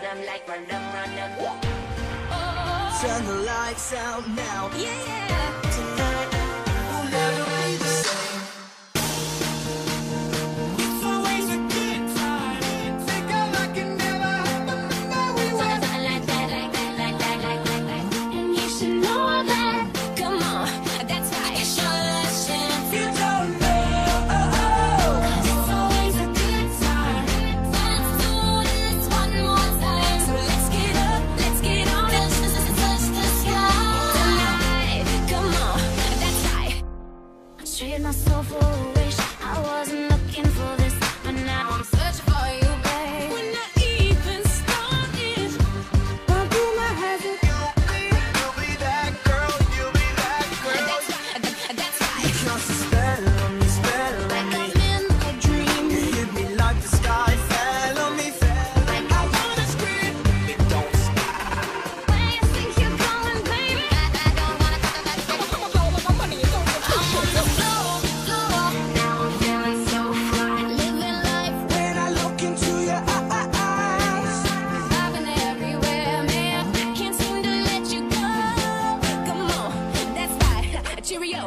Turn the lights out now. Yeah. Tonight will never be the same. It's always a good time. Think I like it never happened before we went. Something like that, like that, like that, like that, like that. And you should know that. Come on, that's right. It's your last chance. You don't know. 'Cause it's always a good time. Let's do this one more time. So let's get up, let's get on, let's touch the sky tonight. Come on, that's right. Trade my soul for a wish. I wasn't looking for this, but now I'm searching for you, babe. When I even started, I'll do my hazard. You'll be that girl. You'll be that girl. That's right. You cast a spell on me, spell on Like me. I'm in a dream. You hit me like the sky fell on me, fell. Like I wanna scream. It don't stop. where you think you're going, baby? I don't wanna I'ma blow all my money and don't I'm on the floor, floor. Now I'm feeling so fly. Living life, When I look into your eyes, I've been everywhere, man. I can't seem to let you go. Come on, that's right. Cheerio.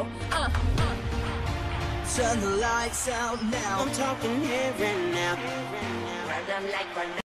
turn the lights out now. I'm talking here and now.